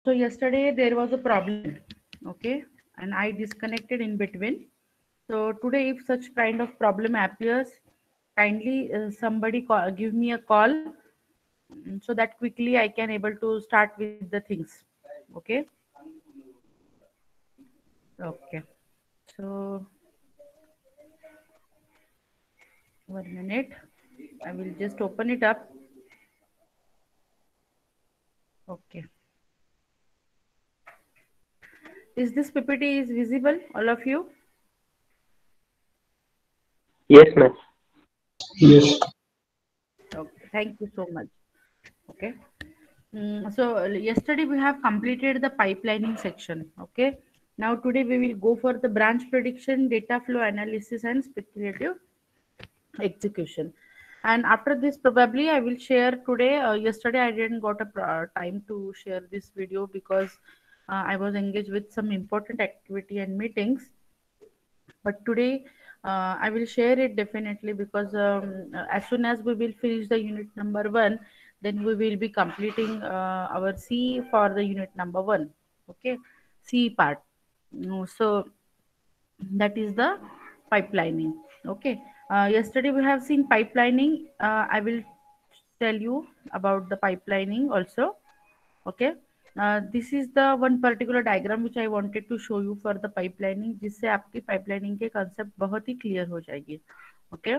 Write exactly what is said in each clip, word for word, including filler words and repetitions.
So yesterday there was a problem, okay, and I disconnected in between. So today, if such kind of problem appears, kindly uh, somebody call, give me a call, mm, so that quickly I can able to start with the things. Okay, okay. So one minute, I will just open it up. Okay, is this P P T is visible, all of you? Yes, ma'am. Yes. Okay, thank you so much. Okay. Mm, so uh, yesterday we have completed the pipelining section. Okay. Now today we will go for the branch prediction, data flow analysis, and speculative execution. And after this, probably I will share today. Uh, yesterday I didn't got a pro- time to share this video because uh, I was engaged with some important activity and meetings. But today uh, I will share it definitely because um, uh, as soon as we will finish the unit number one, then we will be completing uh, our C for the unit number one. Okay, C part. Mm, So that is the pipelining. Okay. Uh, yesterday we have seen pipelining. Uh, I will tell you about the pipelining also. Okay. Uh, this is the one particular diagram which I wanted to show you for the pipelining, जिससे आपकी pipelining के concept बहुत ही clear हो जाएगी. Okay.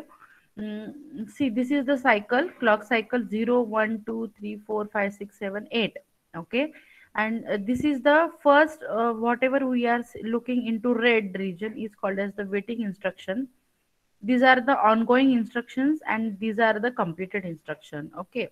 Mm, see, this is the cycle, clock cycle zero, one, two, three, four, five, six, seven, eight. Okay. And uh, this is the first, uh, whatever we are s- looking into red region is called as the waiting instruction. These are the ongoing instructions and these are the completed instruction. Okay.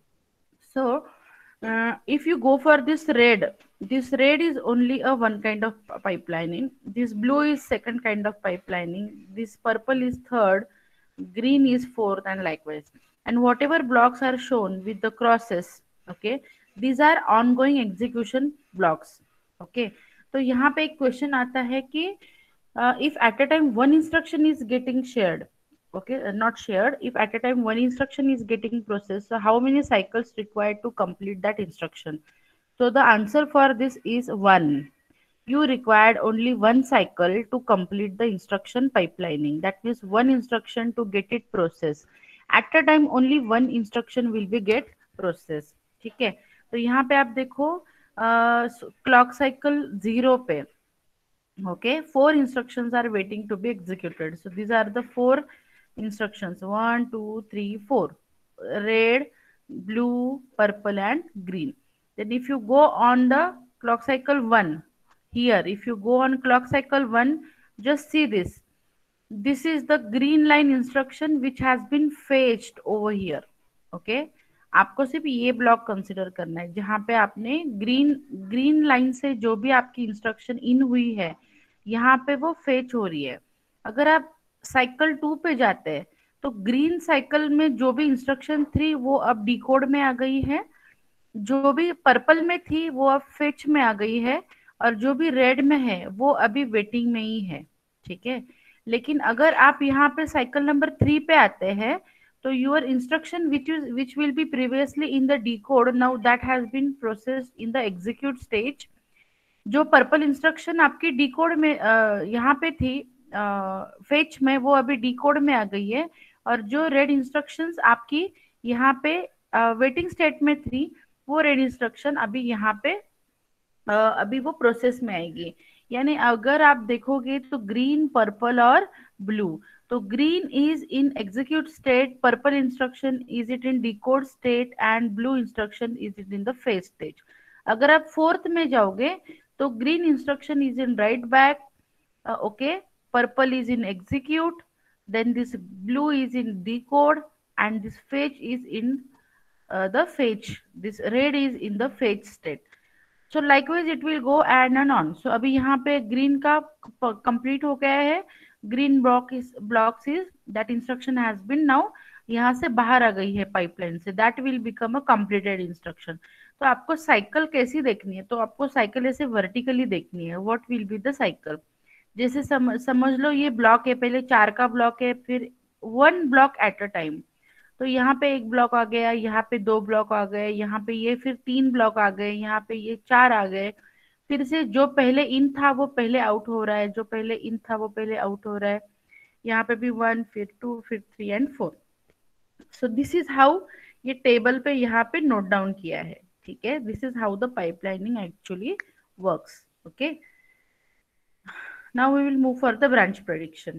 So, uh, if you go for this red, this red is only a one kind of pipelining. This blue is second kind of pipelining. This purple is third, green is fourth, and likewise. And whatever blocks are shown with the crosses, okay, these are ongoing execution blocks. Okay. तो यहाँ पे एक question आता है कि uh, if at a time one instruction is getting shared, okay, uh, not shared, if at a time one instruction is getting processed, so how many cycles required to complete that instruction? So the answer for this is one. You required only one cycle to complete the instruction pipelining, that means one instruction to get it processed. At a time only one instruction will be get processed. ठीक है. तो यहाँ पे आप देखो clock cycle zero पे, okay, four instructions are waiting to be executed. So these are the four instructions: one, two, three, four. Red, blue, purple, and green. Then if you go on the clock cycle one, here, if you go on clock cycle one, just see this. This is the green line instruction which has been fetched over here. Okay. आपको सिर्फ ये block consider करना है जहां पे आपने green green line से जो भी आपकी इंस्ट्रक्शन इन हुई है, यहाँ पे वो फेच हो रही है. अगर आप साइकिल टू पे जाते हैं तो ग्रीन साइकिल में जो भी इंस्ट्रक्शन थी वो अब डिकोड में आ गई है, जो भी पर्पल में थी वो अब फेच में आ गई है, और जो भी रेड में है वो अभी वेटिंग में ही है. ठीक है. लेकिन अगर आप यहाँ पे साइकिल नंबर थ्री पे आते हैं तो your instruction which is which will be previously in the decode now that has been processed in the execute stage. जो पर्पल इंस्ट्रक्शन आपकी डिकोड में अ, यहाँ पे थी फेच में, वो अभी डिकोड में आ गई है, और जो रेड इंस्ट्रक्शंस आपकी यहाँ पे वेटिंग स्टेट में थी वो रेड इंस्ट्रक्शन अभी यहाँ पे अ, अभी वो प्रोसेस में आएगी. यानी अगर आप देखोगे तो ग्रीन, पर्पल और ब्लू, तो green is in execute state, purple instruction is it in decode state, and blue instruction is it in the fetch stage. अगर आप फोर्थ में जाओगे तो green instruction is in write back, okay, purple is in execute, then this blue is in decode, and this fetch is in uh, the fetch, this red is in the fetch state. So likewise it will go and and on. So अभी यहाँ पे green का complete हो गया है, green block is blocks is that instruction has been now यहाँ से बाहर आ गई है पाइपलाइन से, that will become a completed instruction. तो आपको साइकिल कैसी देखनी है? तो आपको साइकिल ऐसे वर्टिकली देखनी है. What will be the cycle? जैसे सम, समझ लो ये ब्लॉक है, पहले चार का ब्लॉक है, फिर one block at a time. तो यहाँ पे एक ब्लॉक आ गया, यहाँ पे दो ब्लॉक आ गए, यहाँ पे ये फिर तीन ब्लॉक आ गए, यहाँ पे ये चार आ गए। फिर से जो पहले इन था वो पहले आउट हो रहा है, जो पहले इन था वो पहले आउट हो रहा है। यहाँ पे भी वन, फिर टू, फिर three and four. So this is how ये टेबल पे यहाँ पे नोट डाउन किया है। ठीक है, this is how the pipelining actually works. Okay, now we will move for the branch prediction.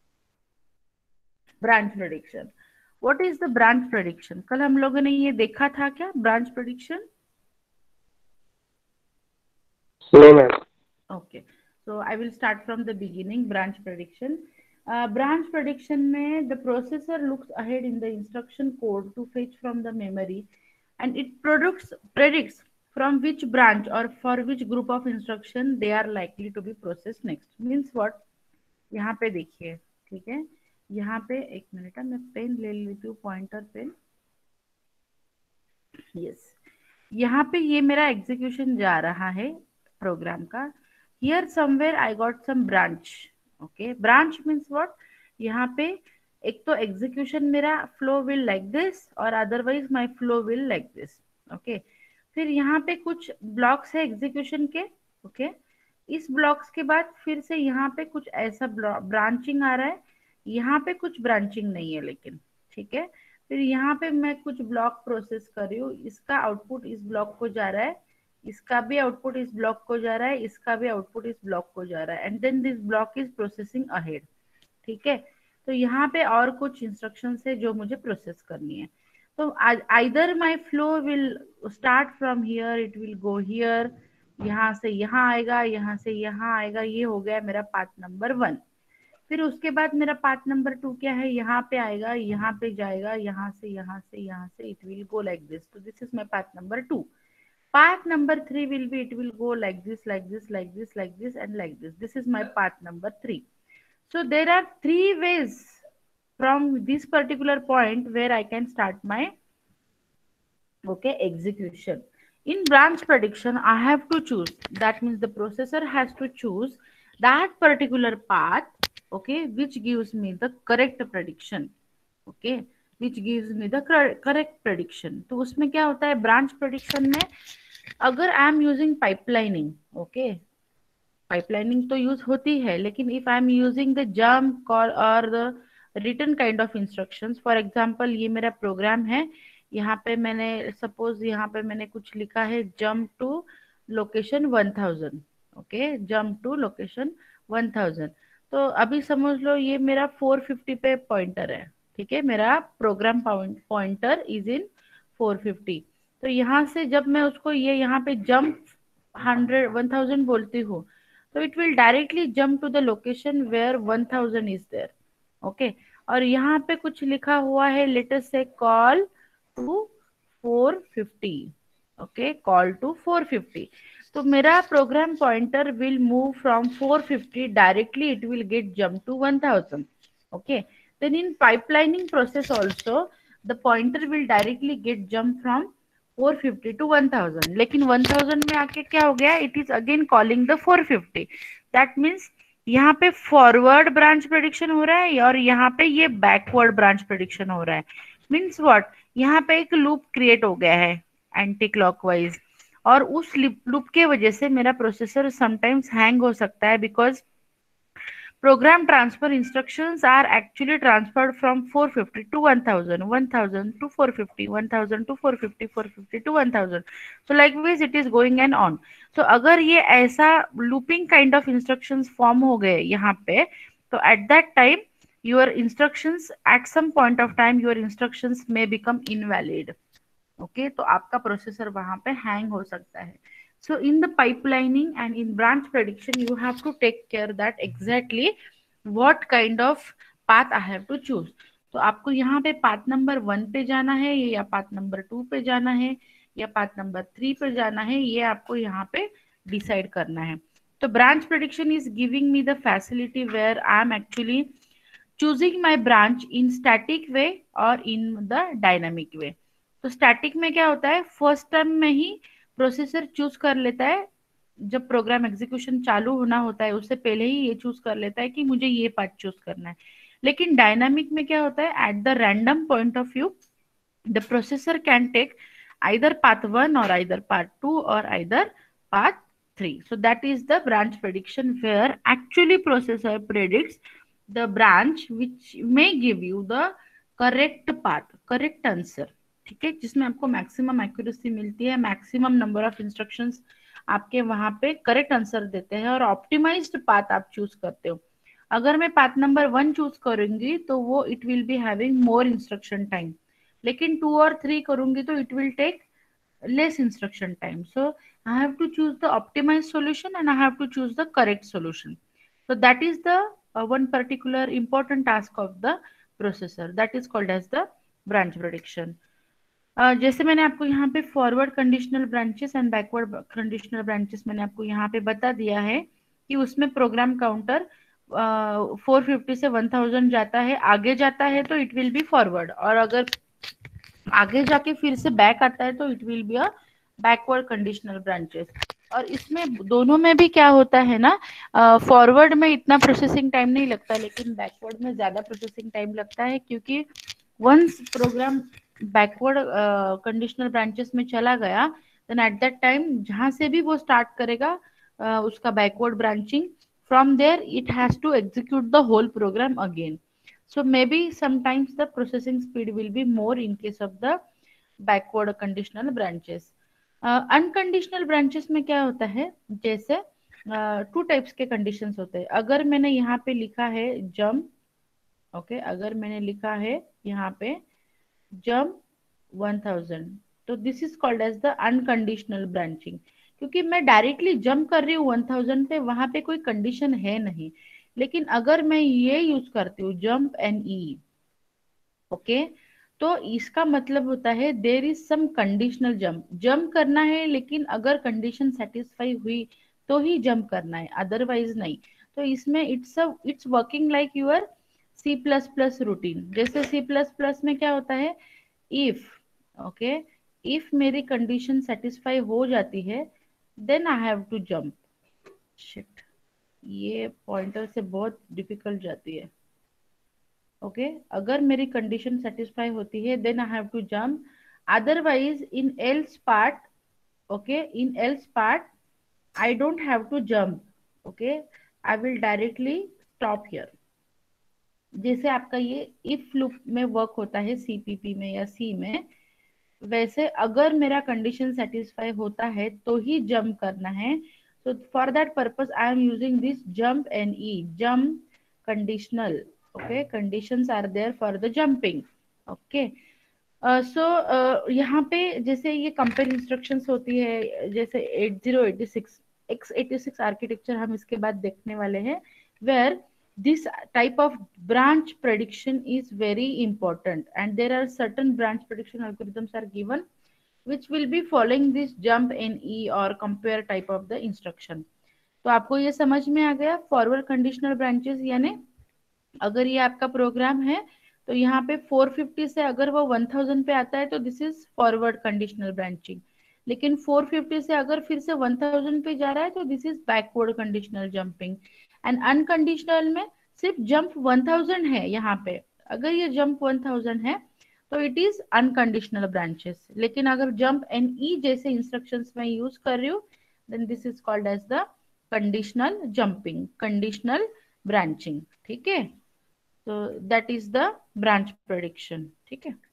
Branch prediction, what is the branch prediction? कल हम लोगों ने ये देखा था क्या, branch prediction? No, ma'am. Okay, so I will start from the beginning. Branch prediction. Uh, branch prediction में the processor looks ahead in the instruction code to fetch from the memory, and it products predicts from which branch or for which group of instruction they are likely to be processed next. Means what? यहाँ पे देखिए, ठीक है, यहाँ पे एक minute है, मैं पेन ले लेती हूँ, पॉइंटर पेन। यस, यहाँ पे ये मेरा एग्जीक्यूशन जा रहा है प्रोग्राम का। Here somewhere I got some branch. Okay, branch means what? यहाँ पे एक तो एग्जीक्यूशन मेरा फ्लो विल लाइक दिस और otherwise my flow will like this. Okay, फिर यहाँ पे कुछ ब्लॉक्स है एग्जीक्यूशन के। Okay okay? इस ब्लॉक्स के बाद फिर से यहाँ पे कुछ ऐसा ब्रांचिंग आ रहा है, यहाँ पे कुछ ब्रांचिंग नहीं है लेकिन। ठीक है, फिर यहाँ पे मैं कुछ ब्लॉक प्रोसेस कर रही हूँ, इसका आउटपुट इस ब्लॉक को जा रहा है, इसका भी आउटपुट इस ब्लॉक को जा रहा है, इसका भी आउटपुट इस ब्लॉक को जा रहा है, and then this block is processing ahead. ठीक है, तो यहाँ पे और कुछ इंस्ट्रक्शंस है जो मुझे प्रोसेस करनी है। तो either my flow will start from here, it will go here, यहाँ से यहाँ आएगा, यहाँ से यहाँ आएगा, ये हो गया मेरा पार्ट नंबर वन। फिर उसके बाद मेरा पार्ट नंबर टू क्या है, यहाँ पे आएगा, यहाँ पे जाएगा, यहाँ से यहाँ से यहाँ से, it will go like this. तो this is my part number two. Part number three will be, it will go like this, like this, like this, like this and like this. This is my part number three. So there are three ways from this particular point where I can start my okay execution. In branch prediction, I have to choose. That means the processor has to choose that particular path, okay, which gives me the correct prediction. Okay, which gives me the correct prediction. तो उसमें क्या होता है branch prediction में, अगर I am using pipelining, okay, pipelining तो use होती है, लेकिन if I am using the jump call और the return kind of instructions, for example ये मेरा प्रोग्राम है, यहाँ पे मैंने सपोज यहाँ पे मैंने कुछ लिखा है jump to location one thousand. Okay, jump to location one thousand. तो अभी समझ लो ये मेरा फोर फिफ्टी पे पॉइंटर है। ठीक है, मेरा program pointer is in four fifty. तो यहाँ से जब मैं उसको ये यहाँ पे जंप हंड्रेड वन थाउजेंड बोलती हूँ, तो it will directly jump to the location where one thousand is there. Okay, और यहाँ पे कुछ लिखा हुआ है, let us say call to four fifty. Okay, call to four fifty. तो मेरा program pointer will move from four fifty directly, it will get jump to one thousand. Okay, then in pipelining process also the pointer will directly get jump from four fifty to one thousand. लेकिन one thousand में आके क्या हो गया, it is again calling the four fifty. That means यहाँ पे forward branch prediction हो रहा है और यहाँ पे ये बैकवर्ड ब्रांच प्रेडिक्शन हो रहा है। मीन्स व्हाट, यहाँ पे एक लूप क्रिएट हो गया है एंटी क्लॉकवाइज, और उस लूप के वजह से मेरा प्रोसेसर समटाइम्स हैंग हो सकता है, because program transfer instructions are actually transferred from four fifty to one thousand, one thousand to four fifty, one thousand to four fifty, four fifty to one thousand. So likewise it is going and on. So अगर ये ऐसा looping kind of instructions form हो गए यहाँ पे, तो at that time your instructions at some point of time your instructions may become invalid. Okay, तो आपका प्रोसेसर वहां पे हैंग हो सकता है। So in the pipelining and in branch prediction, you have to take care that exactly what kind of path I have to choose. तो आपको यहाँ पे पाथ नंबर वन पे जाना है, या पाथ नंबर टू पे जाना है, या पाथ नंबर थ्री पे जाना है, ये आपको यहाँ पे डिसाइड करना है। तो branch prediction is giving me the facility where I am actually choosing my branch in static way और इन द डायनामिक वे। तो स्टैटिक में क्या होता है, फर्स्ट टाइम में ही प्रोसेसर चूज कर लेता है, जब प्रोग्राम एग्जीक्यूशन चालू होना होता है उससे पहले ही ये चूज कर लेता है कि मुझे ये पार्ट चूज करना है। लेकिन डायनामिक में क्या होता है, at the random point of view the processor can take either path one or either path two or either path three. So that is the branch prediction where actually processor predicts the branch which may give you the correct path, correct answer. ठीक है, जिसमें आपको maximum accuracy मिलती है, maximum number of instructions आपके वहां पे correct answer देते हैं और ऑप्टिमाइज्ड पाथ आप चूज करते हो. अगर मैं पाथ नंबर वन चूज करूंगी तो वो it will be having more instruction time, लेकिन टू और थ्री करूंगी तो it will take less instruction time. So I have to choose the optimized solution and I have to choose the correct solution. So that is the uh, one particular important task of the processor, that is called as the branch prediction. uh, जैसे मैंने आपको यहाँ पे forward conditional branches and backward conditional branches मैंने आपको यहाँ पे बता दिया है कि उसमें प्रोग्राम काउंटर फोर फिफ्टी से वन थाउजेंड जाता है, आगे जाता है तो इट विल बी फॉरवर्ड, और अगर आगे जाके फिर से बैक आता है तो it will be a backward conditional branches. और इसमें दोनों में भी क्या होता है ना, फॉरवर्ड uh, में इतना प्रोसेसिंग टाइम नहीं लगता, लेकिन बैकवर्ड में ज्यादा प्रोसेसिंग टाइम लगता है, क्योंकि once program backward conditional branches में चला गया देन एट दैट टाइम जहां से भी वो स्टार्ट करेगा uh, उसका backward branching, from there it has to execute the whole program again. So maybe sometimes the processing speed will be more in case of the backward conditional branches. uh, unconditional branches में क्या होता है, जैसे two uh, types के conditions होते हैं. अगर मैंने यहाँ पे लिखा है जंप, ओके okay, अगर मैंने लिखा है यहाँ पे जंप वन थाउजेंड, तो this is called as the unconditional branching, क्योंकि मैं डायरेक्टली जंप कर रही हूँ वन थाउजेंड पे, वहां पे कोई कंडीशन है नहीं. लेकिन अगर मैं ये यूज करती हूँ जंप एन ई, ओके, तो इसका मतलब होता है there is some conditional jump. Jump करना है लेकिन अगर कंडीशन सेटिस्फाई हुई तो ही जंप करना है, अदरवाइज नहीं. तो इसमें it's it's working like your C plus plus routine. जैसे सी प्लस प्लस में क्या होता है, इफ, ओके, इफ मेरी कंडीशन सेटिस्फाई हो जाती है then I have to jump. Shit, ये पॉइंटर से बहुत डिफिकल्ट जाती है. Okay okay? अगर मेरी कंडीशन सेटिस्फाई होती है then I have to jump, otherwise in else part, okay, in else part I don't have to jump, okay, I will directly stop here. जैसे आपका ये इफ लूप में वर्क होता है सीपीपी में या सी में, वैसे अगर मेरा कंडीशन सेटिस्फाई होता है तो ही जंप करना है. So for that purpose I am using this jump and e, jump conditional. Okay, conditions are there for the jumping. Okay, uh, so uh, यहाँ पे जैसे ये कंपेयर इंस्ट्रक्शंस होती है, जैसे eight zero eight six X eighty six architecture हम इसके बाद देखने वाले हैं, where this type of branch prediction is very important and there are certain branch prediction algorithms are given which will be following this jump in e or compare type of the instruction. तो आपको ये समझ में आ गया forward conditional branches, यानी अगर ये आपका प्रोग्राम है तो यहाँ पे फोर फिफ्टी से अगर वो वन थाउजेंड पे आता है तो this is forward conditional branching, लेकिन फोर फिफ्टी से अगर फिर से वन थाउजेंड पे जा रहा है तो this is backward conditional jumping. And unconditional में सिर्फ जंप वन थाउजेंड है यहाँ पे, अगर ये जंप वन थाउजेंड है तो इट इज अनकंडीशनल ब्रांचेस. लेकिन अगर जंप एंड ई जैसे इंस्ट्रक्शंस में यूज कर रही हूँ then this is called as the conditional jumping, conditional branching. ठीक है, तो that is the branch prediction. ठीक है,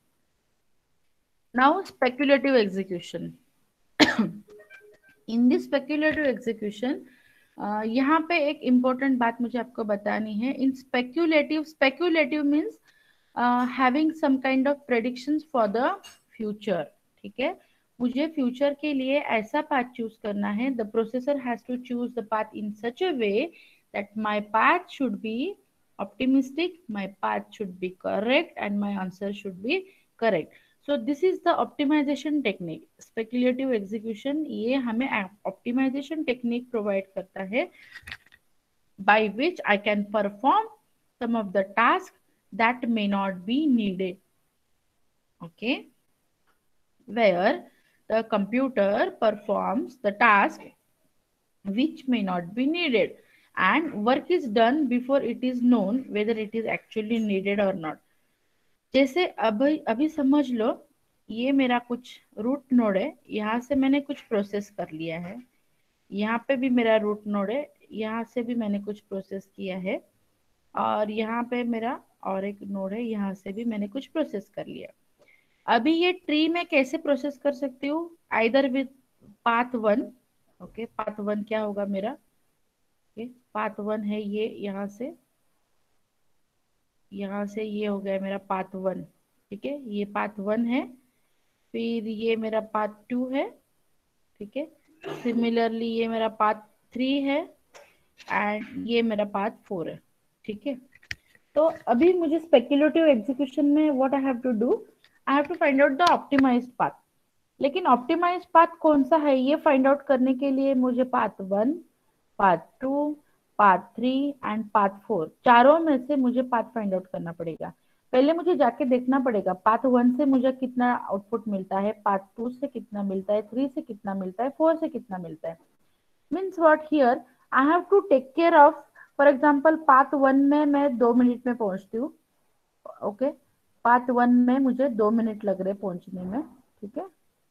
now speculative execution. In this speculative execution यहाँ पे एक इम्पोर्टेंट बात मुझे आपको बतानी है. In speculative, speculative means having some kind of predictions for the future. ठीक है, मुझे फ्यूचर के लिए ऐसा पाथ चूज करना है. The processor has to choose the path in such a way that my path should be optimistic, my path should be correct and my answer should be correct. So this is the optimization technique. Speculative execution ये हमें optimization technique provide करता है by which I can perform some of the tasks that may not be needed. Okay, where the computer performs the task which may not be needed and work is done before it is known whether it is actually needed or not. जैसे अभी अभी समझ लो, ये मेरा कुछ root node है, यहाँ से मैंने कुछ प्रोसेस कर लिया है, यहाँ पे भी मेरा रूट नोड है, यहाँ से भी मैंने कुछ प्रोसेस किया है, और यहाँ पे मेरा और एक नोड है, यहाँ से भी मैंने कुछ प्रोसेस कर लिया। अभी ये ट्री में कैसे प्रोसेस कर सकती हूँ? Either with path one. Okay, path one क्या होगा मेरा? ओके, पाथ वन है ये, यहाँ से यहाँ से ये हो गया मेरा पाथ वन। ठीक है, ये पाथ वन है। फिर ये मेरा पाथ टू है। ठीक है, सिमिलरली ये मेरा पाथ थ्री है, एंड ये मेरा पाथ फोर है। ठीक है, तो अभी मुझे स्पेक्युलेटिव एग्जीक्यूशन में what I have to do, I have to find out the optimized path. लेकिन ऑप्टिमाइज्ड पाथ कौन सा है ये फाइंड आउट करने के लिए मुझे path one, path two, path three and path four, चारों में से मुझे पाथ फाइंड आउट करना पड़ेगा। पहले मुझे जाके देखना पड़ेगा पाथ वन से मुझे कितना आउटपुट मिलता है, पाथ टू से कितना मिलता है, थ्री से कितना मिलता है, फोर से कितना मिलता है। Means what here, I have to take care of, for example path one में मैं दो मिनट में पहुंचती हूँ। ओके, पाथ वन में मुझे दो मिनट लग रहे पहुंचने में। ठीक है,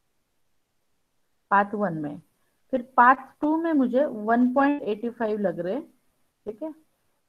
पाथ वन में। फिर पाथ टू में मुझे वन पॉइंट एट फाइव लग रहे। ठीक है,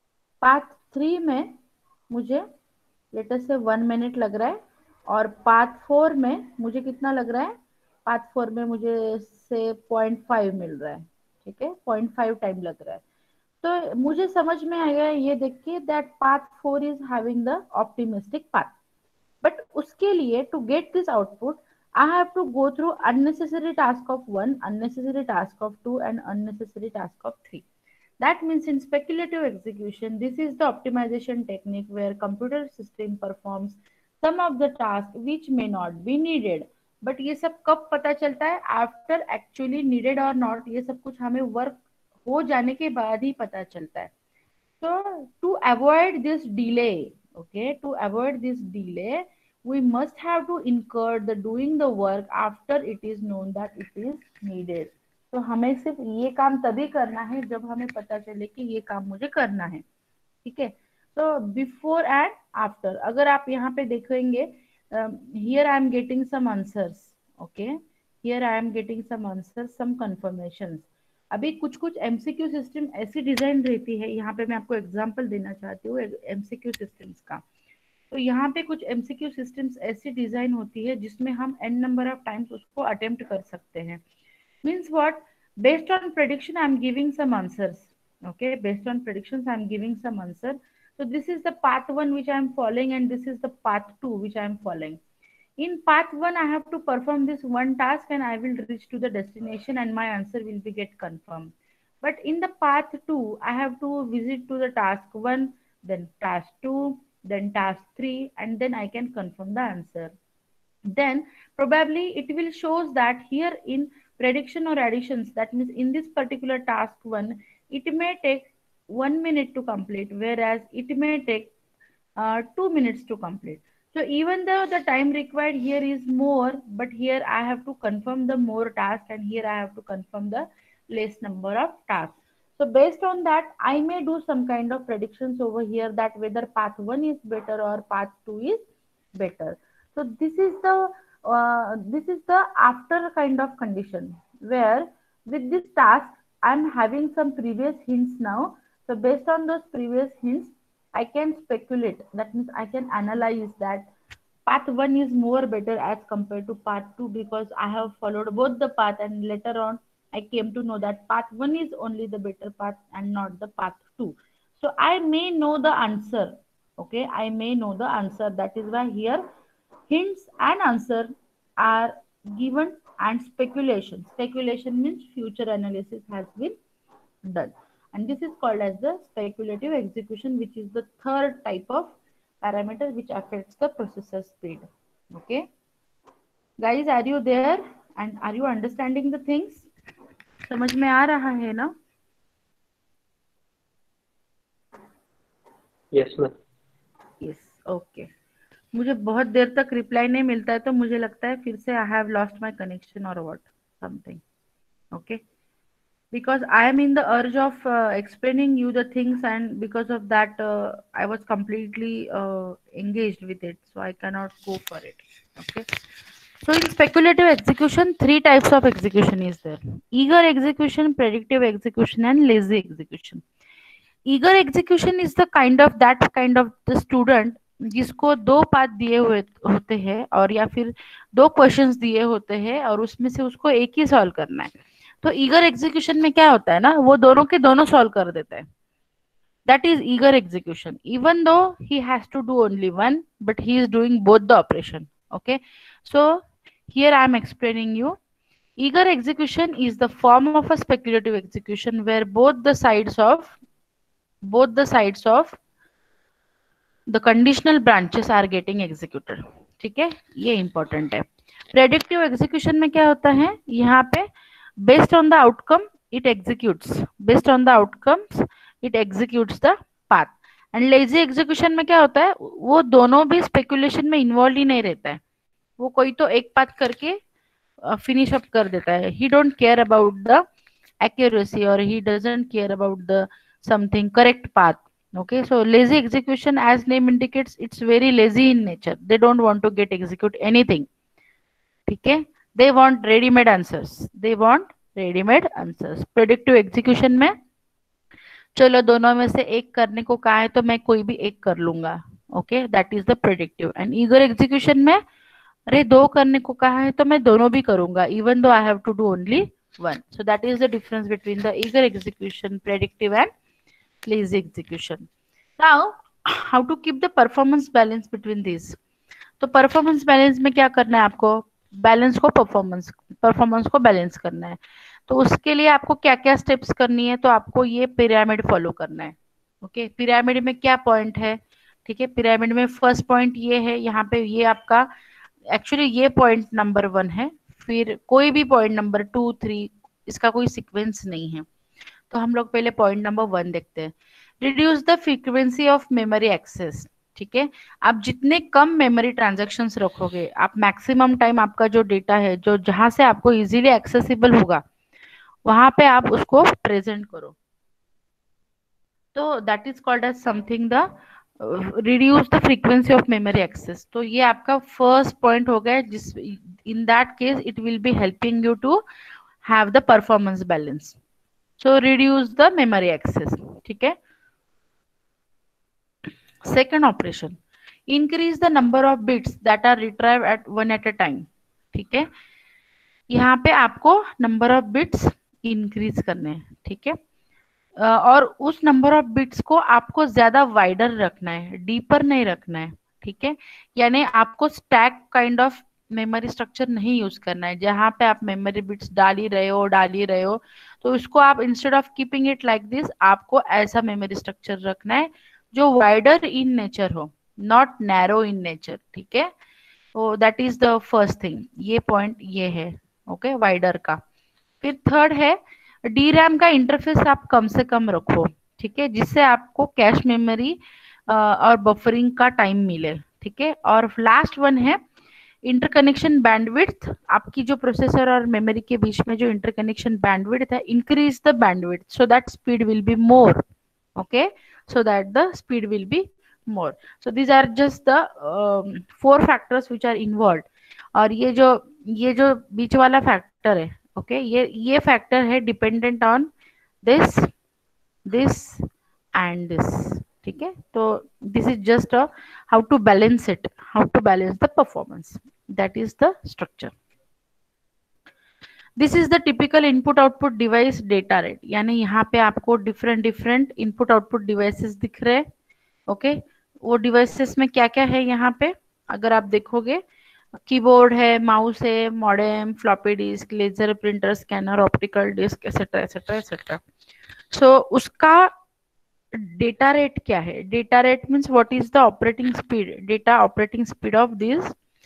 पाथ थ्री में मुझे लेटर से वन मिनट लग रहा है, और पाथ फोर में मुझे कितना लग रहा है? पाथ फोर में मुझे से पॉइंट फाइव मिल रहा है। ठीक है, पॉइंट फाइव टाइम लग रहा है। तो मुझे समझ में आ गया ये देख के that path four is having the optimistic path. But उसके लिए to get this output I have to go through unnecessary task of one, unnecessary task of two, and unnecessary task of three. That means in speculative execution, this is the optimization technique where computer system performs some of the tasks which may not be needed. But ये सब कब पता चलता है? After actually needed or not, ये सब कुछ हमें work हो जाने के बाद ही पता चलता है। So to avoid this delay, okay, to avoid this delay, we must have to incur the doing the work after it is known that it is needed. तो हमें सिर्फ ये काम तभी करना है जब हमें पता चले कि ये काम मुझे करना है। ठीक है, तो बिफोर एंड आफ्टर, अगर आप यहाँ पे देखेंगे, here I am getting some answers. Okay, here I am getting some answers, some confirmations. अभी कुछ कुछ एमसीक्यू सिस्टम ऐसी डिजाइन रहती है, यहाँ पे मैं आपको एग्जांपल देना चाहती हूँ एमसीक्यू सिस्टम्स का। तो यहाँ पे कुछ एमसीक्यू सिस्टम्स ऐसी डिजाइन होती है जिसमें हम एन नंबर ऑफ टाइम्स उसको अटेम्प्ट कर सकते हैं। Means what, based on prediction I am giving some answers. okay, based on predictions I am giving some answer. So this is the path one which I am following, and this is the path two which I am following. In path one I have to perform this one task and I will reach to the destination and my answer will be get confirmed. But in the path two I have to visit to the task one, then task two, then task three, and then I can confirm the answer. Then probably it will shows that here in prediction or additions, that means in this particular task one, it may take one minute to complete, whereas it may take uh, two minutes to complete. So even though the time required here is more, but here I have to confirm the more task and here I have to confirm the less number of tasks. So based on that, I may do some kind of predictions over here that whether path one is better or path two is better. So this is the uh, this is the after kind of condition where with this task I'm having some previous hints now. So based on those previous hints, I can speculate. That means I can analyze that path one is more better as compared to path two because I have followed both the path and later on I came to know that path one is only the better path and not the path two. So I may know the answer. Okay, I may know the answer. That is why here hints and answer are given and speculation. Speculation means future analysis has been done. And this is called as the speculative execution, which is the third type of parameter which affects the processor speed. Okay. Guys, are you there? And are you understanding the things? समझ में आ रहा है ना? Yes, ma'am. Yes. Okay. मुझे बहुत देर तक reply नहीं मिलता है तो मुझे लगता है फिर से I have lost my connection और what something. Okay, because I am in the urge of uh, explaining you the things, and because of that, uh, I was completely uh, engaged with it, so I cannot go for it. Okay. So in speculative execution, three types of execution is there: eager execution, predictive execution, and lazy execution. Eager execution is the kind of that kind of the student जिसको दो path दिए हुए होते हैं और या फिर दो क्वेश्चंस दिए होते हैं और उसमें से उसको एक ही सॉल्व करना है. तो ईगर एग्जीक्यूशन में क्या होता है ना, वो दोनों के दोनों सॉल्व कर देता है. That is eager execution. Even though he has to do only one, but he is doing both the operation. Okay. So here I am explaining you. Eager execution is the form of a speculative execution where both the sides of both the sides of the conditional branches are getting executed. ठीक है, ये important है. Predictive execution में क्या होता है, यहाँ पे based on the outcome it executes based on the outcomes it executes the path. And lazy execution में क्या होता है, वो दोनों भी स्पेकुलेशन में इन्वॉल्व ही नहीं रहता है. वो कोई तो एक पाथ करके फिनिश अप कर देता है. He don't care about the accuracy or he doesn't care about the something correct path. Okay, so lazy execution, as name indicates, it's very lazy in nature. They don't want to get execute anything. ठीक है, they want ready made answers. They want ready made answers. Predictive execution में चलो दोनों में से एक करने को कहा है तो मैं कोई भी एक कर लूंगा. Okay, that is the predictive. And eager execution में अरे दो करने को कहा है तो मैं दोनों भी करूंगा, even though I have to do only one. So that is the difference between the eager execution, predictive and lazy execution. Now, how to keep the performance balance between these? तो performance balance में क्या करना है आपको, balance को performance performance को balance करना है. तो उसके लिए आपको क्या क्या स्टेप्स करनी है, तो आपको ये पिरामिड फॉलो करना है. ओके, पिरामिड में क्या पॉइंट है, ठीक है. पिरामिड में फर्स्ट पॉइंट ये है, यहाँ पे ये आपका एक्चुअली ये पॉइंट नंबर वन है, फिर कोई भी पॉइंट नंबर टू थ्री, इसका कोई सीक्वेंस नहीं है. तो हम लोग पहले पॉइंट नंबर वन देखते हैं. Reduce the frequency of memory access. ठीक है, आप जितने कम मेमोरी ट्रांजैक्शंस रखोगे, आप मैक्सिमम टाइम आपका जो डेटा है, जो जहां से आपको इजीली एक्सेसिबल होगा, वहां पे आप उसको प्रेजेंट करो. तो that is called as something the reduce the frequency of memory access. तो ये आपका फर्स्ट पॉइंट हो गया, जिस in that case it will be helping you to have the performance balance. So reduce the memory access. ठीक है. Second operation, increase the number of bits that are retrieve at one at a time. ठीक है, यहाँ पे आपको number of bits increase करने हैं. ठीक है, और उस नंबर ऑफ बिट्स को आपको ज्यादा वाइडर रखना है, डीपर नहीं रखना है. ठीक है, यानी आपको stack kind of memory structure नहीं यूज करना है, जहां पे आप मेमोरी बिट्स डाल ही रहे हो डाल ही रहे हो. तो उसको आप instead of keeping it like this, आपको ऐसा मेमोरी स्ट्रक्चर रखना है जो वाइडर इन नेचर हो, नॉट नैरो इन नेचर. ठीक है, तो that is the first thing. ये पॉइंट ये है. ओके, वाइडर का. फिर थर्ड है, डी रैम का इंटरफेस आप कम से कम रखो. ठीक है, जिससे आपको कैश मेमोरी और बफरिंग का टाइम मिले. ठीक है, और लास्ट वन है इंटरकनेक्शन बैंडविड्थ. आपकी जो प्रोसेसर और मेमोरी के बीच में जो इंटरकनेक्शन बैंडविड्थ है, increase the bandwidth so that speed will be more. Okay, so that the speed will be more. So these are just the four factors which are involve. और ये जो ये जो बीच वाला फैक्टर है, ओके okay, ये ये फैक्टर है dependent on this this and this. ठीक है, तो this is just how to balance it, how to balance the performance. That is the structure. This is the typical input output device data rate. यानी यहाँ पे आपको different different input output devices दिख रहे हैं. Okay okay? वो devices में क्या क्या है यहाँ पे अगर आप देखोगे, कीबोर्ड है, माउस है, modem, floppy disk, laser printer, scanner, optical disk, etcetera etcetera etcetera. So उसका डेटा रेट क्या है? Data rate means what is the operating speed, data operating speed of this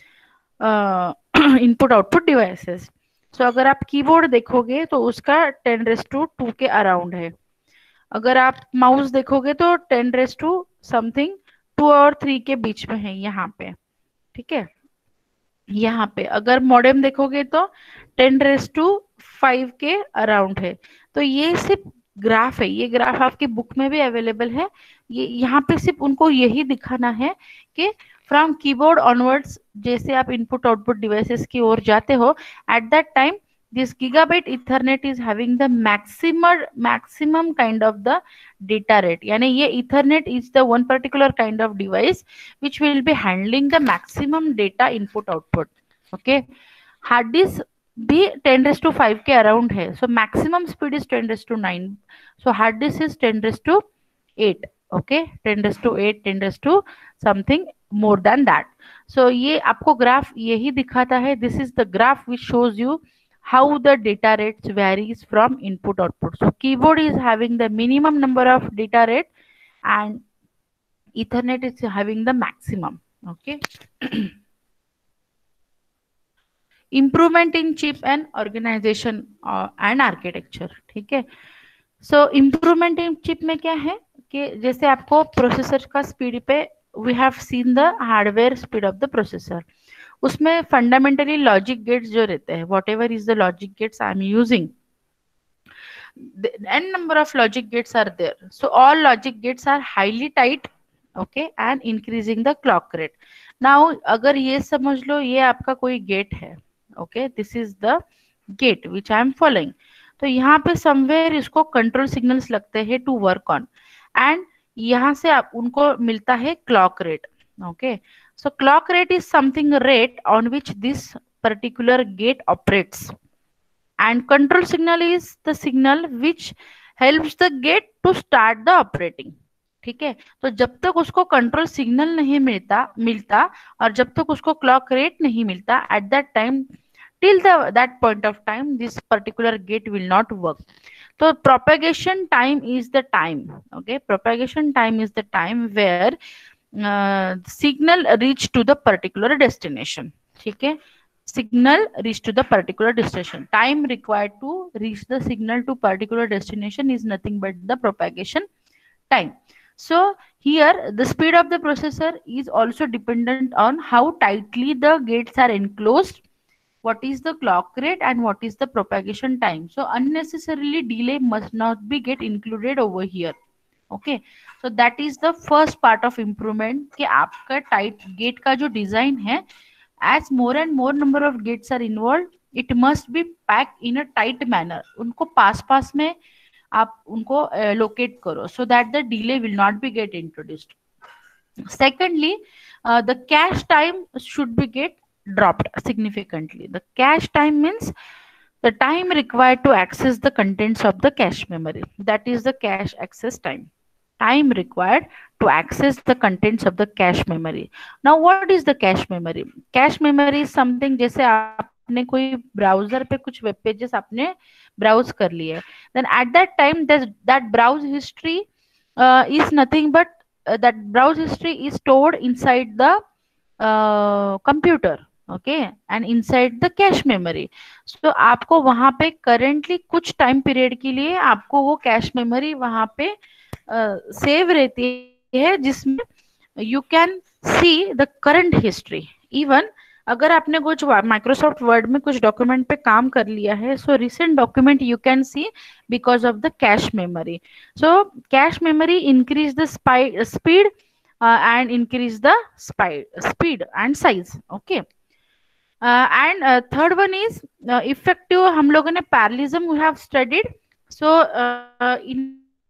input output devices. So अगर आप keyboard देखोगे तो उसका ten raise to two के around है. अगर आप माउस देखोगे तो ten raise to something two और थ्री के बीच में है यहाँ पे. ठीक है, यहाँ पे अगर मॉडेम देखोगे तो टेन रेस टू फाइव के अराउंड है. तो ये सिर्फ ग्राफ है, ये ग्राफ आपकी बुक में भी अवेलेबल है। ये यहाँ पे सिर्फ उनको यही दिखाना है कि फ्रॉम कीबोर्ड ऑनवर्ड्स जैसे आप इनपुट आउटपुट डिवाइसेस की ओर जाते हो, at that time this gigabit ethernet is having the maximum maximum kind of the data rate, यानी ये ethernet is the one particular kind of device which will be handling the maximum data input output. okay, hard disk भी ten raised to five के around है, so maximum speed is ten raised to nine, so hard disk is ten raised to eight. okay, ten raised to eight, ten raised to something more than that. so ये आपको graph यही दिखाता है, this is the graph which shows you how the data rates varies from input output. So keyboard is having the minimum number of data rate and ethernet is having the maximum. okay. improvement in chip and organization uh, and architecture. ठीक है, so improvement in chip में क्या है कि जैसे आपको processor का speed पे we have seen the hardware speed of the processor, उसमें फंडामेंटली लॉजिक गेट्स जो रहते हैं, whatever is the logic gates I am using, n number of logic gates are there, so all logic gates are highly tight. okay, and increasing the clock rate. now अगर ये समझ लो ये आपका कोई gate है, okay, this is the gate which I am following, तो यहाँ पे समवेयर इसको कंट्रोल सिग्नल्स लगते हैं टू वर्क ऑन, एंड यहाँ से आप उनको मिलता है clock rate. okay, so clock rate is something rate on which this particular gate operates, and control signal is the signal which helps the gate to start the operating. ठीक है, तो जब तक उसको कंट्रोल सिग्नल नहीं मिलता मिलता और जब तक उसको क्लॉक रेट नहीं मिलता, at that time till the that point of time this particular gate will not work. तो propagation time is the time. okay, propagation time is the time where Uh, signal reach to the particular destination. ठीक है, signal reach to the particular destination, time required to reach the signal to particular destination is nothing but the propagation time. so here the speed of the processor is also dependent on how tightly the gates are enclosed, what is the clock rate and what is the propagation time. so unnecessarily delay must not be get included over here. okay, so that is the first part of improvement कि आपका tight gate का जो design है, as more and more number of gates are involved, it must be packed in a tight manner. उनको पास पास में आप उनको locate करो, so that the delay will not be get introduced. secondly, uh, the cache time should be get dropped significantly. the cache time means the time required to access the contents of the cache memory, that is the cache access time. time required to access the contents of the cache memory. now what is the cache memory? cache memory is something जैसे आपने कोई browser पे कुछ web pages आपने browse कर लिए, then at that time that that browse history uh, is nothing but uh, that browse history is stored inside the uh, computer. okay, and inside the cache memory. so आपको वहां पे currently कुछ time period के लिए आपको वो cache memory वहां पे सेव uh, रहती है, जिसमें you can see the current history. Even अगर आपने कुछ माइक्रोसॉफ्ट वर्ड में कुछ डॉक्यूमेंट पे काम कर लिया है, so recent document you can see because of the cache memory. So cache memory increase the speed and increase the speed and size. Okay, and third one is effective. हम लोगों ने parallelism we have studied. So in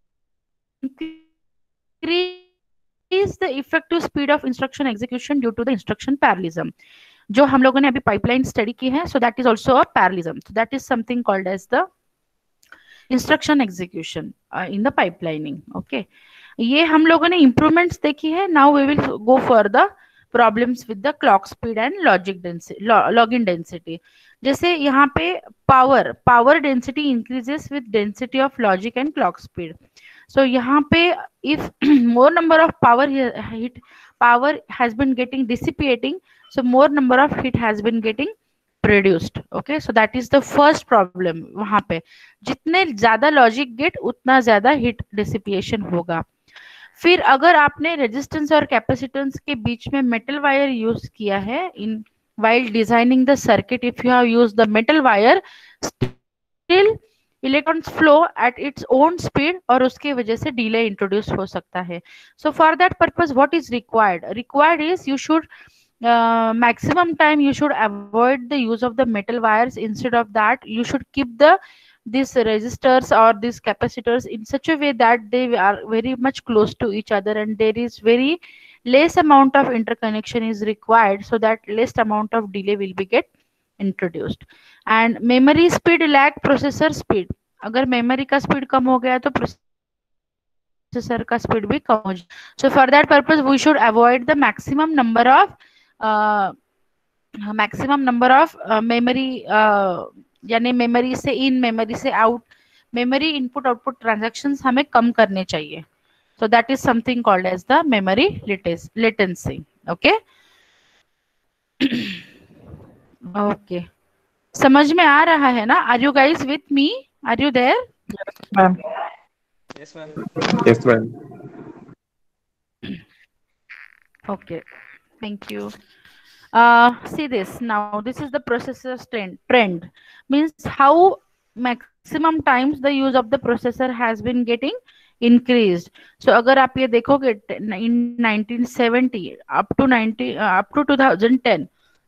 increase the effective speed of instruction execution due to the instruction parallelism, जो हम लोगों ने अभी pipeline study की है. so that is also a parallelism. so that is something called as the instruction execution uh, in the pipelining. okay, ये हम लोगों ने improvements देखी है. now we will go for the problems with the clock speed and logic density, login density. जैसे यहाँ पे power power density increases with density of logic and clock speed. so यहाँ पे if more number of power hit power has been getting dissipating, so more number of hit has been getting produced. okay, so that is the first problem. वहां पे जितने ज्यादा logic gate उतना ज्यादा hit dissipation होगा. फिर अगर आपने रेजिस्टेंस और कैपेसिटेंस के बीच में मेटल वायर यूज किया है in while designing the circuit, if you have used the metal wire, still electrons flow at its own speed और उसके वजह से डिले इंट्रोड्यूस हो सकता है. So for that purpose what is required? Required is you should maximum time you should avoid the use of the metal wires. Instead of that, you should keep the these resistors or these capacitors in such a way that they are very much close to each other and there is very less amount of interconnection is required, so that less amount of delay will be get introduced. And memory speed lag processor speed. अगर memory का speed कम हो गया तो processor का speed भी कम हो जाए. So for that purpose we should avoid the maximum number of maximum number of memory, यानी मेमोरी से इन मेमोरी से out, memory input output transactions हमें कम करने चाहिए. So that is something called as the memory latency. Okay okay, समझ में आ रहा है ना? Are you guys with me? Are you there? Ma'am. Yes, ma'am. Yes, ma'am. Okay, thank you. Uh, see this now. This is the processor trend. Trend means how maximum times the use of the processor has been getting increased. So अगर आप ये देखोगे in nineteen seventy up to ninety uh, up to twenty ten,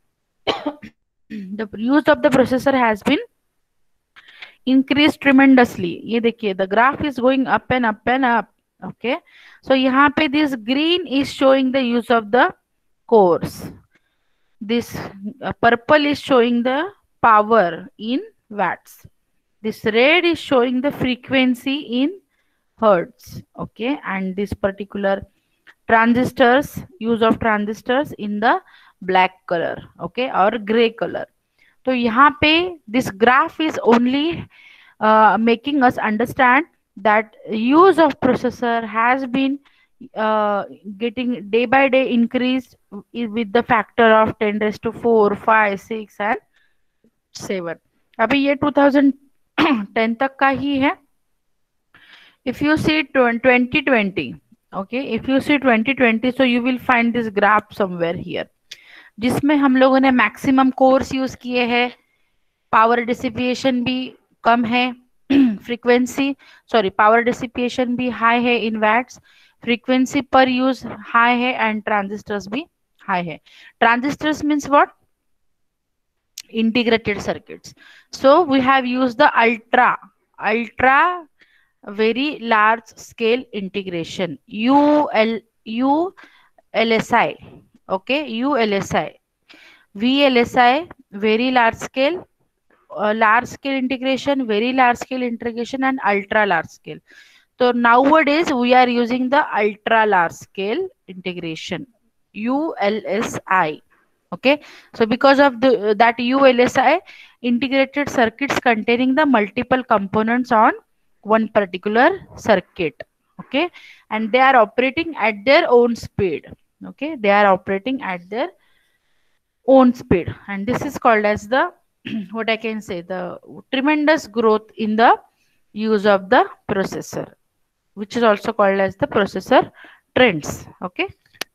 the use of the processor has been increased tremendously. ये देखिए, the graph is going up and up and up. Okay, so यहाँ पे this green is showing the use of the cores. This uh, purple is showing the power in watts. This red is showing the frequency in hertz. Okay, and this particular transistors, use of transistors in the black color, okay, or gray color. तो यहाँ पे this graph is only uh, making us understand that use of processor has been uh, getting day by day increased with the factor of ten raised to four, five, six and seven. अभी ये twenty ten तक का ही है. If you see twenty twenty, okay, if you see twenty twenty, so you will find this graph somewhere here, जिसमें हम लोगों ने maximum course use किए हैं, पावर डिसिपिएशन भी कम है, फ्रीक्वेंसी सॉरी पावर डिसिपिएशन भी हाई है इन वैट्स, फ्रीक्वेंसी पर यूज हाई है एंड ट्रांजिस्टर्स भी हाई है. Transistors means what? integrated circuits. So we have used the ultra ultra very large scale integration, U L U L S I. Okay, U L S I, V L S I, very large scale, uh, large scale integration, very large scale integration and ultra large scale. So nowadays we are using the ultra large scale integration, U L S I. Okay, so because of the that U L S I, integrated circuits containing the multiple components on one particular circuit. Okay, and they are operating at their own speed. Okay, they are operating at their own speed, and this is called as the what I can say, the tremendous growth in the use of the processor, which is also called as the processor trends. Okay,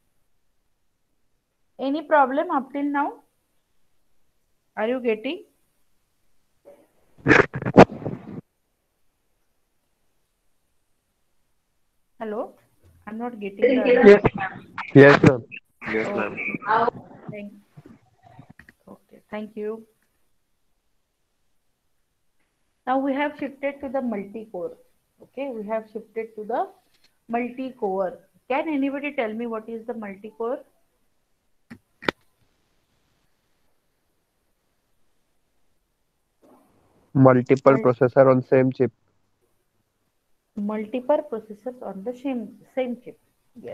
any problem up till now? Are you getting? Hello, I'm not getting the. Yes, ma'am. Yes, ma'am. Yes, ma'am. Thank, okay, thank you. Now we have shifted to the multi-core. Okay, we have shifted to the multi-core. Can anybody tell me what is the multi-core? Multiple Mul- processor on same chip. Multiple processors on the same same chip. Yes.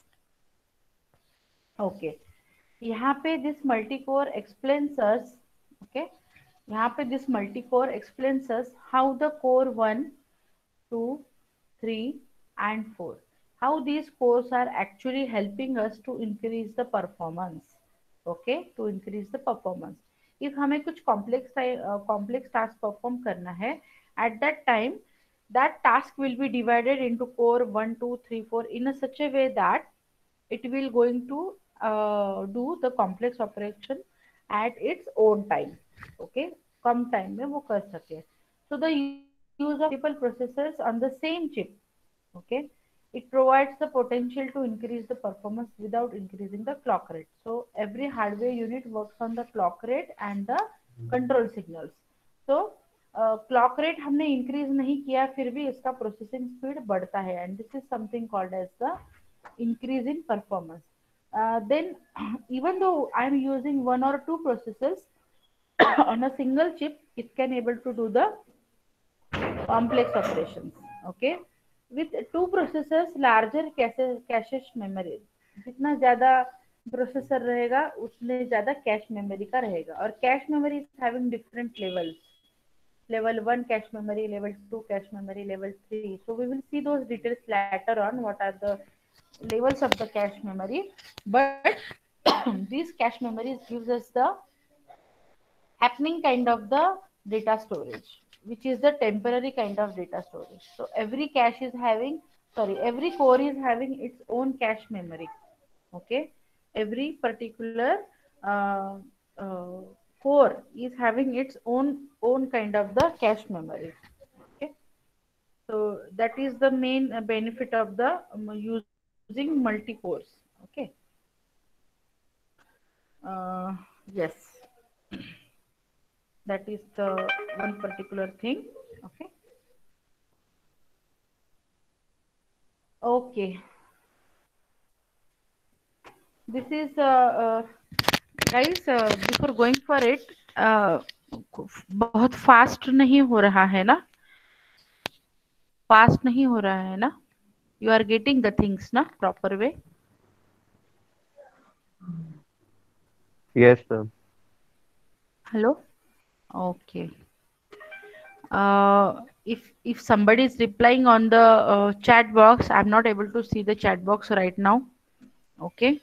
Okay. यहाँ पे this multi-core explains us. Okay. यहाँ पे this multi-core explains us how the core one, two, three, and four. How these cores are actually helping us to increase the performance. Okay, to increase the performance. If हमें कुछ complex uh, complex task perform करना है, at that time that task will be divided into core one, two, three, four in a such a way that it will going to uh, do the complex operation at its own time. Okay, come time में वो कर सके. So the use of multiple processors on the same chip. Okay, it provides the potential to increase the performance without increasing the clock rate. So every hardware unit works on the clock rate and the control signals. So clock rate हमने increase नहीं किया फिर भी इसका processing speed बढ़ता है and this is something called as the increase in performance. Uh, then, even though I am using one or two processors on a single chip, it can able to do the complex operations. Okay, with two processors, larger cache cache memory. जितना ज़्यादा processor रहेगा उतने ज़्यादा cache memory का रहेगा और cache memory is having different levels level one cache memory, level two cache memory, level three. So we will see those details later on what are the levels of the cache memory. But these cache memories gives us the happening kind of the data storage, which is the temporary kind of data storage. So every cache is having, sorry, every core is having its own cache memory. Okay, every particular uh, uh, core is having its own own kind of the cache memory. Okay, so that is the main uh, benefit of the um, using multi-cores. Okay, uh, yes, that is the one particular thing. Okay, okay, this is uh, uh, guys, uh, before going for it, uh, बहुत fast नहीं हो रहा है ना, fast नहीं हो रहा है ना, you are getting the things na proper way. Yes, ma'am. Hello. Okay. uh, if if somebody is replying on the uh, chat box, I'm not able to see the chat box right now. Okay,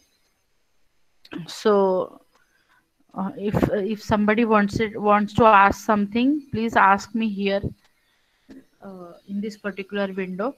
so uh, if if somebody wants it wants to ask something, please ask me here uh, in this particular window.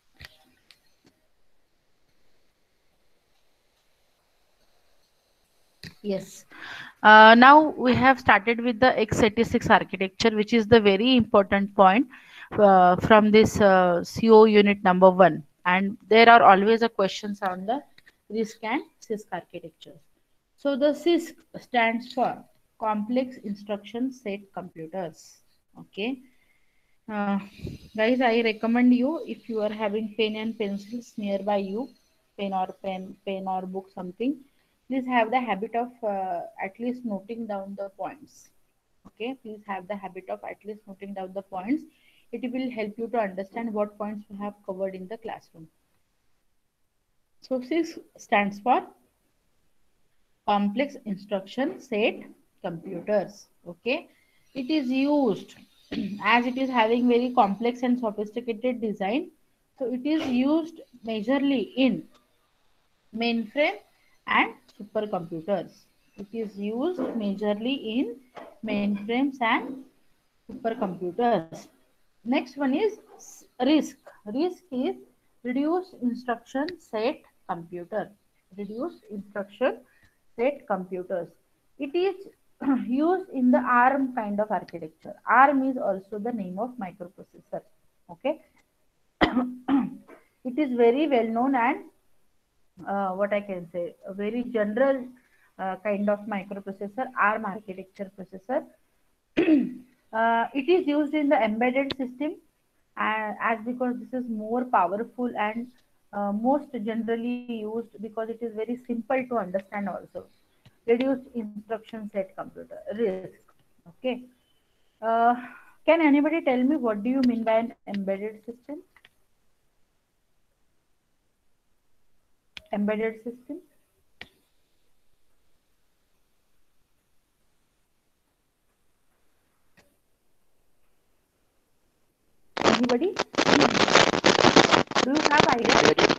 Yes. Uh, now we have started with the x eighty-six architecture, which is the very important point uh, from this uh, C O unit number one. And there are always a questions on the RISC and CISC architecture. So the CISC stands for Complex Instruction Set Computers. Okay. Uh, guys, I recommend you, if you are having pen and pencils nearby you, pen or pen, pen or book something, please have the habit of uh, at least noting down the points. Okay, please have the habit of at least noting down the points. It will help you to understand what points we have covered in the classroom. So CISC stands for Complex Instruction Set Computers. Okay, it is used as it is having very complex and sophisticated design. So it is used majorly in mainframe and supercomputers. It is used majorly in mainframes and supercomputers. Next one is RISC. RISC is Reduced Instruction Set Computer. Reduced Instruction Set Computers. It is used in the ARM kind of architecture. ARM is also the name of microprocessor. Okay. It is very well known and uh, what I can say, a very general uh, kind of microprocessor, ARM architecture processor. uh, it is used in the embedded system uh, as because this is more powerful and uh, most generally used because it is very simple to understand also. Reduced instruction set computer, RISC. Okay. Uh, can anybody tell me what do you mean by an embedded system? Embedded system. Anybody? Do you have idea?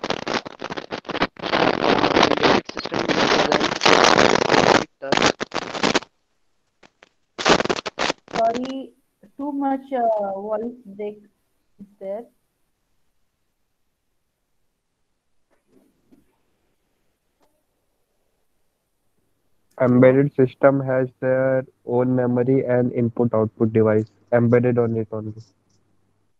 Embedded system is designed specific task. Sorry, too much uh, voice break is there. Embedded system has their own memory and input output device embedded on it only.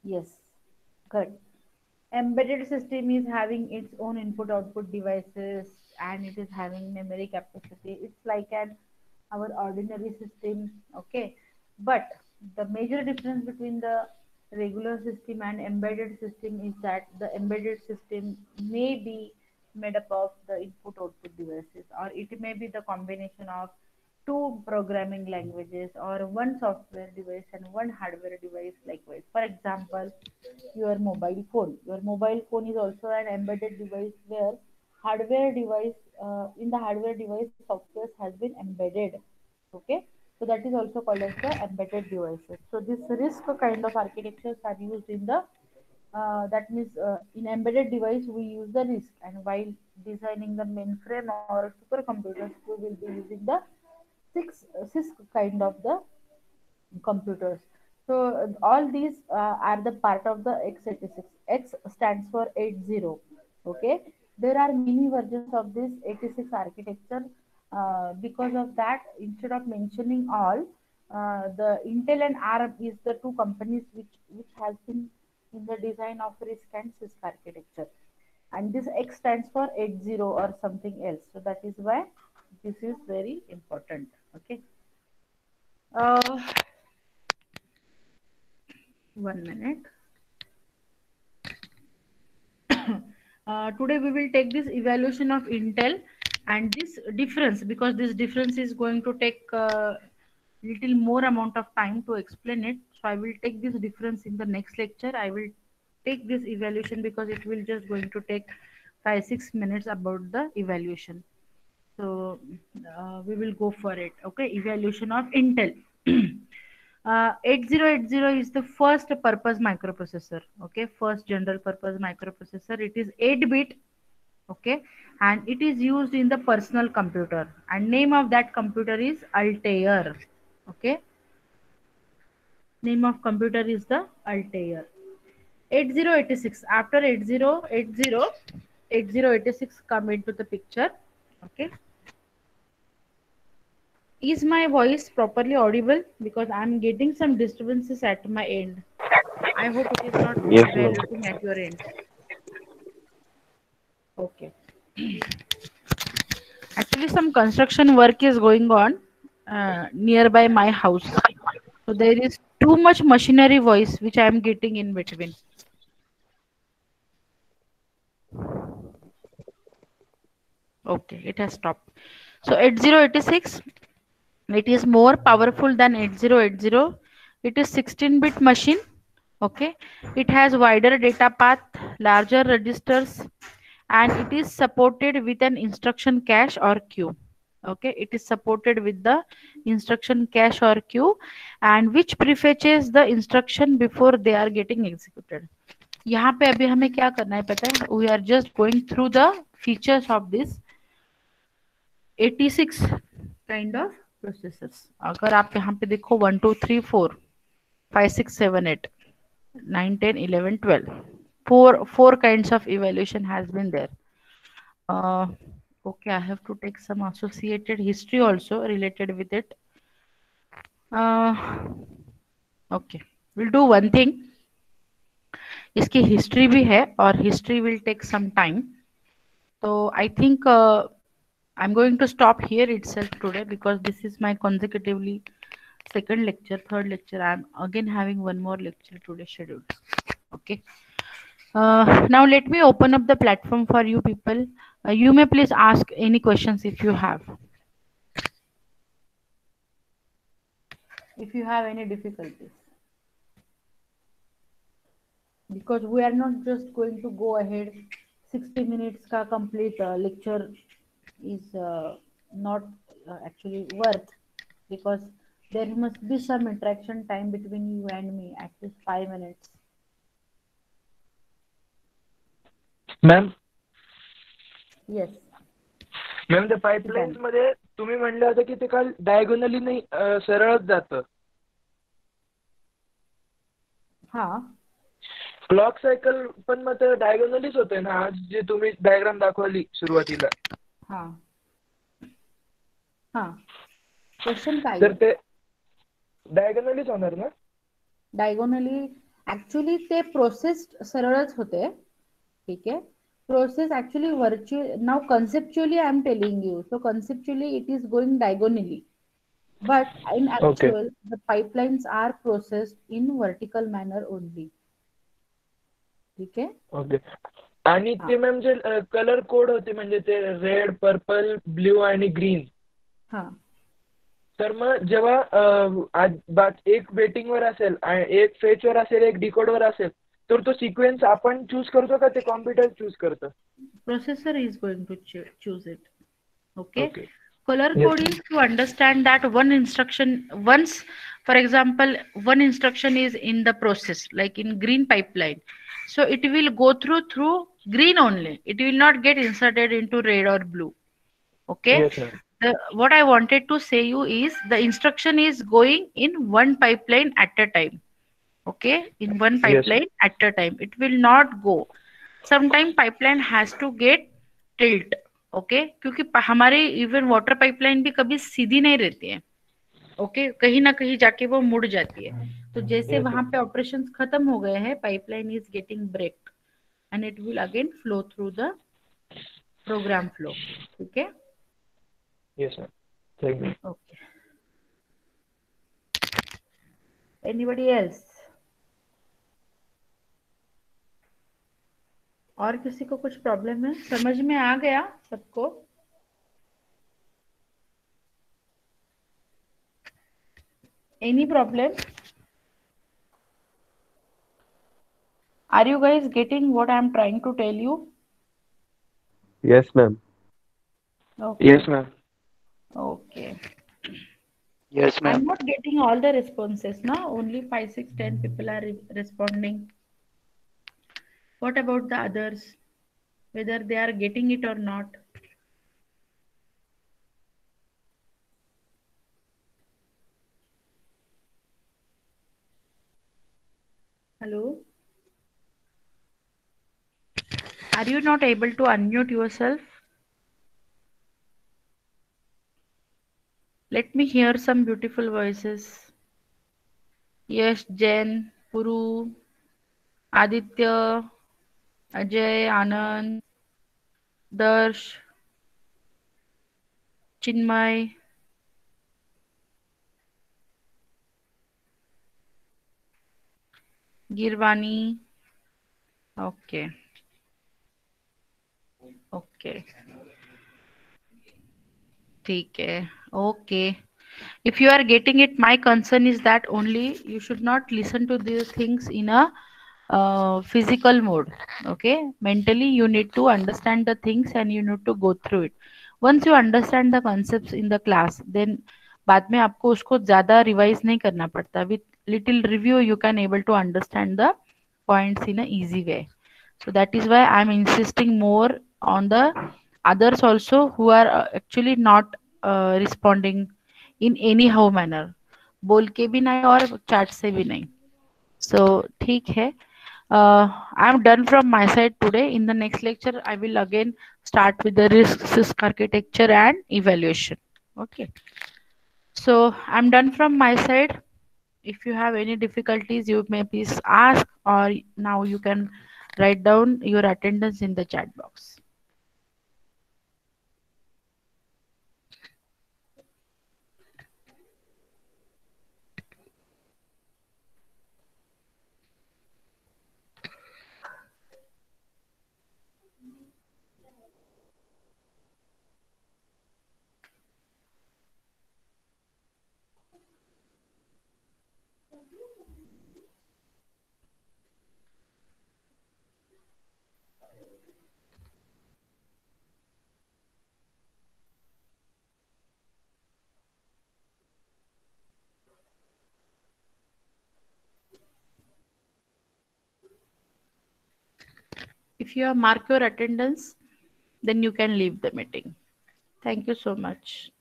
Yes, correct. Embedded system is having its own input output devices, and it is having memory capacity. It's like an our ordinary system, okay? But the major difference between the regular system and embedded system is that the embedded system may be made up of the input output devices, or it may be the combination of two programming languages or one software device and one hardware device. Likewise, for example, your mobile phone your mobile phone is also an embedded device where hardware device uh, in the hardware device software has been embedded. Okay, so that is also called as the embedded devices. So this risk kind of architectures are used in the uh, that means uh, in embedded device we use the risk, and while designing the mainframe or supercomputers we will be using the six six kind of the computers. So uh, all these uh, are the part of the x eighty-six. X stands for eighty. Okay, there are many versions of this eighty-six architecture. Uh, because of that, instead of mentioning all, uh, the Intel and ARM is the two companies which which has been in the design of RISC and CISC architecture. And this X stands for eighty or something else. So that is why this is very important. Okay. Uh, One minute. Uh, today we will take this evaluation of Intel and this difference, because this difference is going to take uh, little more amount of time to explain it. So I will take this difference in the next lecture. I will take this evaluation because it will just going to take five six minutes about the evaluation. So uh, we will go for it. Okay, evaluation of Intel. uh, eighty eighty is the first purpose microprocessor. Okay, first general purpose microprocessor. It is eight bit. Okay, and it is used in the personal computer. And name of that computer is Altair. Okay, name of computer is the Altair. eighty eighty-six. After eighty eighty, eighty eighty-six come into the picture. Okay. Is my voice properly audible? Because I'm getting some disturbances at my end. I hope it is not Yes, ma'am. evaluating at your end. Okay. Actually, some construction work is going on uh, nearby my house. So there is too much machinery voice which I am getting in between. Okay, it has stopped. So eighty eighty-six, it is more powerful than eighty eighty. It is sixteen bit machine. Okay, it has wider data path, larger registers, and it is supported with an instruction cache or queue. Okay, it is supported with the instruction cache or queue, and which prefetches the instruction before they are getting executed. यहाँ पे अभी हमें क्या करना है पता है? We are just going through the features of this eighty-six kind of processors. अगर आप यहाँ पे देखो one two three four five six seven eight nine ten eleven twelve, four four kinds of evaluation has been there. Uh, okay, I have to take some associated history also related with it. Uh, okay, we'll do one thing. इसकी history भी है और history will take some time. So I think uh, I'm going to stop here itself today, because this is my consecutively second lecture, third lecture. I'm again having one more lecture today scheduled. Okay. Uh, now let me open up the platform for you people. Uh, you may please ask any questions if you have. If you have any difficulties. Because we are not just going to go ahead. sixty minutes ka complete uh, lecture is uh, not uh, actually worth, because there must be some interaction time between you and me, at least five minutes. Ma'am Yes. Ma'am त्या pipelines मध्ये तुम्ही म्हणलं होतं की ते काल diagonally नाही अं, सरळच जातं. हा. क्लॉक सायकल पण मग ते डायगोनलीच होते ना, आज जे तुम्ही डायग्राम दाखवली सुरुवातीला. हा. हा. क्वेश्चन काय तर ते डायगोनलीच होणार ना? डायगोनली ऍक्च्युली ते प्रोसेस सरळच होते. ठीक आहे. Process actually virtual now conceptually I am telling you. So conceptually it is going diagonally, but in okay actual the pipelines are processed in vertical manner only. ठीक आहे. ओके. आणि हा ते मॅम जे कलर कोड होते म्हणजे ते red purple blue आणि green, हा तर मग जेव्हा अं, आज बात एक waiting वर असेल आणि एक fetch वर असेल एक decode वर असेल, तर तो सिक्वेन्स आपण चूज करतो का ते कॉम्प्युटर चूज करतं? processor is going to choo- choose it. Okay. Okay. Color yes code is to understand that one instruction once, for example, one instruction is in the process like in green pipeline, so it will go through through green only, it will not get inserted into red or blue. Okay. Yes ma'am. The, what I wanted to say you is the instruction is going in one pipeline at a time. Okay, in one yes pipeline at a time, it will not go. Sometime pipeline has to get tilt. Okay, क्योंकि प- हमारे even water pipeline भी कभी सीधी नहीं रहती है. Okay, कहीं ना कहीं जाके वो मुड़ जाती है. तो जैसे येस वहां पे ऑपरेशंस खत्म हो गए हैं, pipeline is getting break and it will again flow through the program flow. ठीक है. Yes ma'am. Thank you. Okay. Anybody else? और किसी को कुछ प्रॉब्लम है? समझ में आ गया सबको? Any problem? Are you guys getting what I'm trying to tell you? Yes, ma'am. Okay. Yes ma'am. Okay. Yes, ma'am. I'm not getting all the responses now. Only five, six, ten people are re- responding. What about the others? Whether they are getting it or not? Hello? Are you not able to unmute yourself? Let me hear some beautiful voices. Yes, Jen, Puru, Aditya, Ajay, Anand, Darsh, Chinmay. Girvani. Okay. Okay. ठीक है. Okay. If you are getting it, my concern is that only you should not listen to these things in a uh, physical mode. Okay. Mentally, you need to understand the things and you need to go through it. Once you understand the concepts in the class, then बाद में आपको उसको ज़्यादा revise नहीं करना पड़ता. With little review, you can able to understand the points in a easy way. So that is why I'm insisting more on the others also who are uh, actually not uh, responding in any how manner. बोल के भी नहीं और chat से भी नहीं. So ठीक है. Uh, I'm done from my side today. In the next lecture, I will again start with the risk, risk architecture and evaluation. Okay. So I'm done from my side. If you have any difficulties, you may please ask, or now you can write down your attendance in the chat box. If you have marked your attendance, then you can leave the meeting. Thank you so much.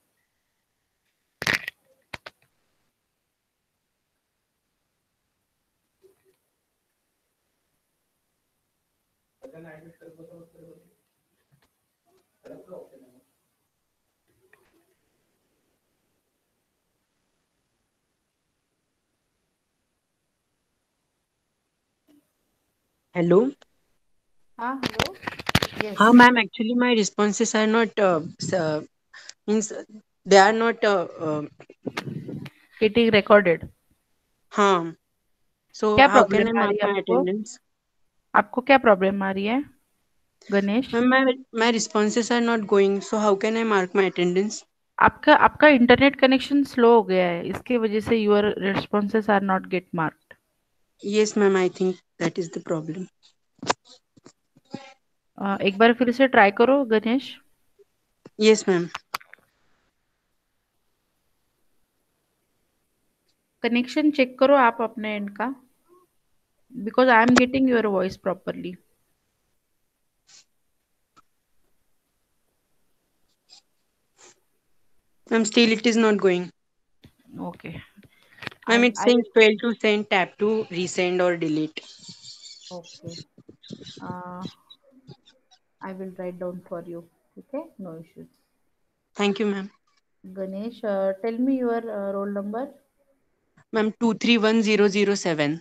Hello. हाँ hello. Yes. हाँ ma'am, actually my responses are not uh, s- uh, means they are not uh, uh, Getting recorded. हाँ. So क्या how can I problem आ mark रही है my आपको? attendance? आपको क्या प्रॉब्लम आ रही है Ganesh? Ma'am, my my responses are not going. So how can I mark my attendance? आपका आपका इंटरनेट कनेक्शन स्लो हो गया है, इसके वजह से your responses are not get marked. Yes, ma'am. I think that is the problem. एक बार फिर से ट्राई करो Ganesh. Yes, ma'am. Connection check करो आप अपने एंड का, because I am getting your voice properly. Ma'am, still it is not going. Okay. Ma'am, I it's I saying fail to send, tap to resend or delete. Okay. I will write down for you. Okay, no issues. Thank you, ma'am. Ganesh, tell me your roll number. Ma'am, two three one zero zero seven.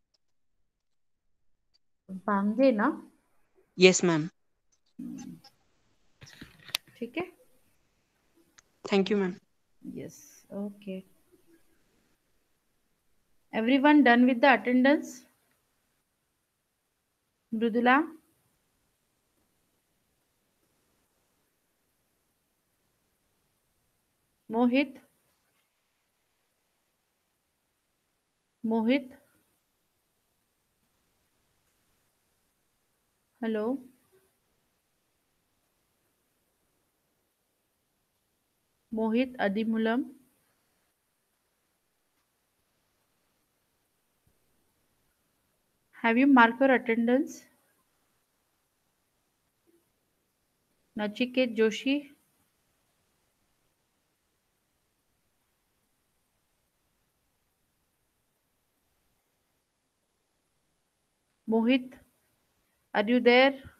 Bhange ना? Yes, ma'am. ठीक है. Thank you, ma'am. Yes. Okay. Everyone done with the attendance? Mridula? Mohit? Mohit? Hello? Mohit Adimulam? Have you marked your attendance? Nachiket Joshi? Mohit, are you there?